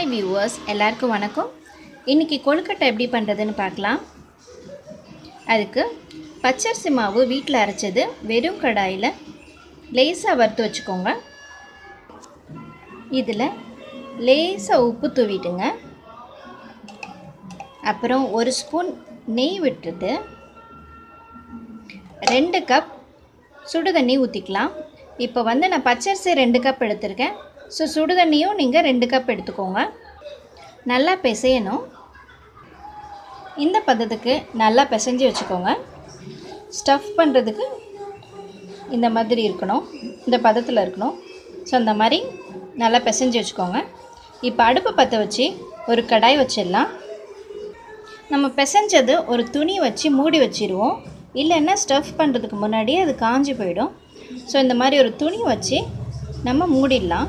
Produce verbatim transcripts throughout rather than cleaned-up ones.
Hi viewers, எல்லாருக்கும் வணக்கம். இன்றைக்கி கொழுக்கட்டை எப்படி பண்ணுறதுன்னு பார்க்கலாம். அதுக்கு பச்சரிசி மாவு வீட்டில் அரைச்சது வெறும் கடாயில் லேசாக வறுத்து வச்சுக்கோங்க. இதில் லேசாக உப்பு தூவிட்டுங்க. அப்புறம் ஒரு ஸ்பூன் நெய் விட்டுட்டு ரெண்டு கப் சுடு தண்ணி ஊற்றிக்கலாம். இப்போ வந்து நான் பச்சரிசி ரெண்டு கப் எடுத்திருக்கேன். ஸோ சுடு தண்ணியும் நீங்கள் ரெண்டு கப் எடுத்துக்கோங்க. நல்லா பிசையணும். இந்த பதத்துக்கு நல்லா பிசைஞ்சு வச்சுக்கோங்க. ஸ்டஃப் பண்ணுறதுக்கு இந்த மாதிரி இருக்கணும், இந்த பதத்தில் இருக்கணும். ஸோ அந்த மாதிரி நல்லா பிசைஞ்சு வச்சுக்கோங்க. இப்போ அடுப்பு பற்ற வச்சு ஒரு கடாய் வச்சிடலாம். நம்ம பிசைஞ்சது ஒரு துணி வச்சு மூடி வச்சிடுவோம். இல்லைன்னா ஸ்டஃப் பண்ணுறதுக்கு முன்னாடியே அது காஞ்சி போயிடும். ஸோ இந்த மாதிரி ஒரு துணி வச்சு நம்ம மூடிடலாம்.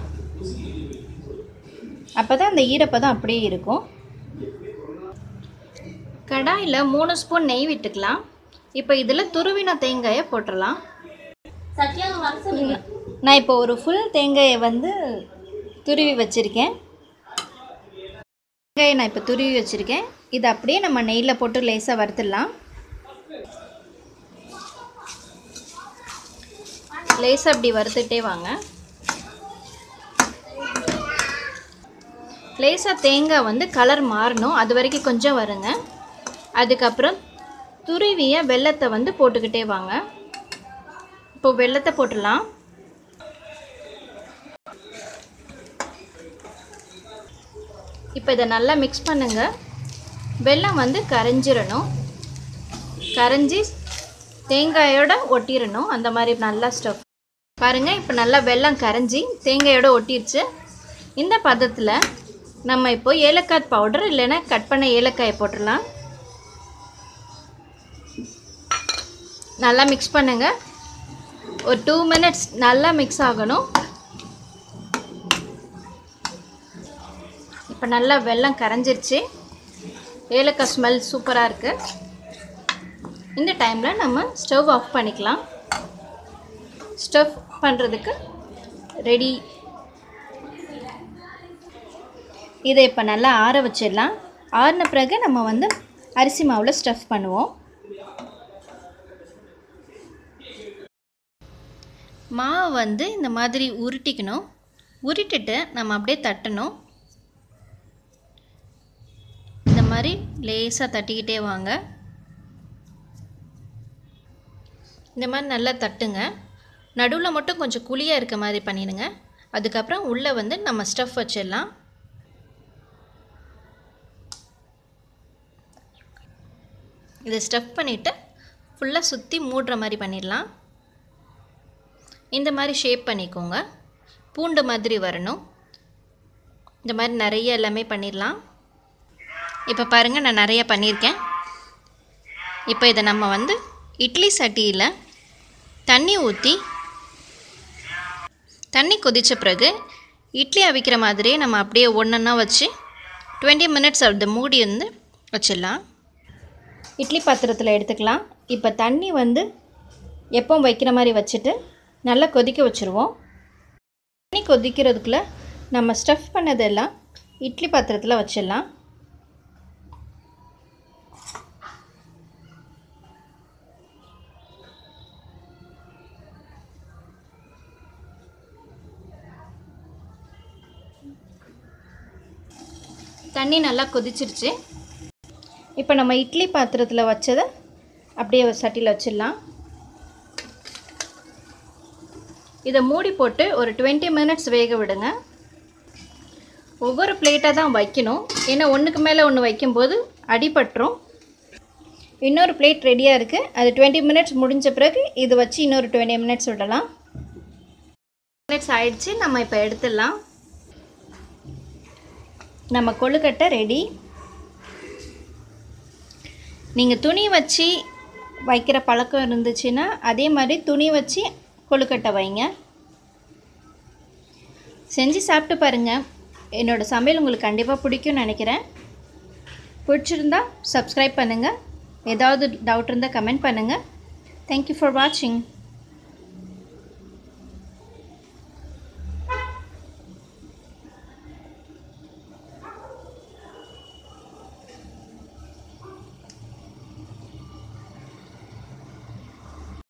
அப்போ தான் அந்த ஈரப்பதம் அப்படியே இருக்கும். கடாயில் மூணு ஸ்பூன் நெய் விட்டுக்கலாம். இப்போ இதில் துருவின தேங்காயை போட்டுடலாம். நான் இப்போ ஒரு ஃபுல் தேங்காயை வந்து துருவி வச்சுருக்கேன். தேங்காயை நான் இப்போ துருவி வச்சுருக்கேன். இது அப்படியே நம்ம நெய்யில் போட்டு லேசாக வறுத்துடலாம். லேசாக அப்படி வறுத்துட்டே வாங்க. லேசாக தேங்காய் வந்து கலர் மாறணும், அது வரைக்கும் கொஞ்சம் வருங்க. அதுக்கப்புறம் துருவிய வெல்லத்தை வந்து போட்டுக்கிட்டே வாங்க. இப்போ வெல்லத்தை போட்டுடலாம். இப்போ இதை நல்லா மிக்ஸ் பண்ணுங்க. வெல்லம் வந்து கரைஞ்சிடணும். கரைஞ்சி தேங்காயோட ஒட்டிடணும். அந்த மாதிரி நல்லா ஸ்டஃப் பாருங்கள். இப்போ நல்லா வெல்லம் கரைஞ்சி தேங்காயோட ஒட்டிடுச்சு. இந்த பதத்தில் நம்ம இப்போ ஏலக்காய் பவுடர் இல்லைன்னா கட் பண்ண ஏலக்காயை போட்டுடலாம். நல்லா மிக்ஸ் பண்ணுங்கள். ஒரு டூ மினிட்ஸ் நல்லா மிக்ஸ் ஆகணும். இப்போ நல்லா வெல்லம் கரைஞ்சிருச்சு. ஏலக்காய் ஸ்மெல் சூப்பராக இருக்குது. இந்த டைமில் நம்ம ஸ்டவ் ஆஃப் பண்ணிக்கலாம். ஸ்டவ் பண்ணுறதுக்கு ரெடி. இதை இப்போ நல்லா ஆற வச்சிடலாம். ஆறின பிறகு நம்ம வந்து அரிசி மாவில் ஸ்டஃப் பண்ணுவோம். மாவு வந்து இந்த மாதிரி உருட்டிக்கணும். உருட்டிட்டு நம்ம அப்படியே தட்டணும். இந்த மாதிரி லேசாக தட்டிக்கிட்டே வாங்க. இந்த மாதிரி நல்லா தட்டுங்க. நடுவில் மட்டும் கொஞ்சம் குழியாக இருக்க மாதிரி பண்ணிடுங்க. அதுக்கப்புறம் உள்ளே வந்து நம்ம ஸ்டஃப் வச்சிடலாம். இதை ஸ்டஃப் பண்ணிவிட்டு ஃபுல்லாக சுற்றி மூடுற மாதிரி பண்ணிடலாம். இந்த மாதிரி ஷேப் பண்ணிக்கோங்க. பூண்டு மாதிரி வரணும். இந்த மாதிரி நிறைய எல்லாமே பண்ணிடலாம். இப்போ பாருங்கள், நான் நிறைய பண்ணியிருக்கேன். இப்போ இதை நம்ம வந்து இட்லி சட்டியில் தண்ணி ஊற்றி தண்ணி கொதித்த பிறகு இட்லி அவிக்கிற மாதிரியே நம்ம அப்படியே ஒன்றா வச்சு டுவெண்ட்டி மினிட்ஸ் அதை மூடி வந்து வச்சிடலாம். இட்லி பாத்திரத்தில் எடுத்துக்கலாம். இப்போ தண்ணி வந்து எப்போ வைக்கிற மாதிரி வச்சுட்டு நல்லா கொதிக்க வச்சுருவோம். தண்ணி கொதிக்கிறதுக்குள்ளே நம்ம ஸ்டஃப் பண்ணதெல்லாம் இட்லி பாத்திரத்தில் வச்சிடலாம். தண்ணி நல்லா கொதிச்சிருச்சு. இப்போ நம்ம இட்லி பாத்திரத்தில் வச்சதை அப்படியே சட்டியில் வச்சிடலாம். இதை மூடி போட்டு ஒரு டுவெண்ட்டி மினிட்ஸ் வேக விடுங்க. ஒவ்வொரு பிளேட்டாக தான் வைக்கணும். ஏன்னா ஒன்றுக்கு மேலே ஒன்று வைக்கும்போது அடிபட்டுரும். இன்னொரு பிளேட் ரெடியாக இருக்குது. அது டுவெண்ட்டி மினிட்ஸ் முடிஞ்ச பிறகு இது வச்சு இன்னொரு டுவெண்ட்டி மினிட்ஸ் விடலாம். மினிட்ஸ் ஆயிடுச்சு. நம்ம இப்போ எடுத்துடலாம். நம்ம கொழுக்கட்டை ரெடி. நீங்கள் துணி வச்சு வைக்கிற பழக்கம் இருந்துச்சுன்னா அதே மாதிரி துணி வச்சு கொழுக்கட்டை வைங்க. செஞ்சு சாப்பிட்டு பாருங்கள். என்னோடய சமையல் உங்களுக்கு கண்டிப்பாக பிடிக்கும்னு நினைக்கிறேன். பிடிச்சிருந்தா சப்ஸ்கிரைப் பண்ணுங்கள். ஏதாவது டவுட் இருந்தால் கமெண்ட் பண்ணுங்கள். தேங்க்யூ ஃபார் வாட்சிங்.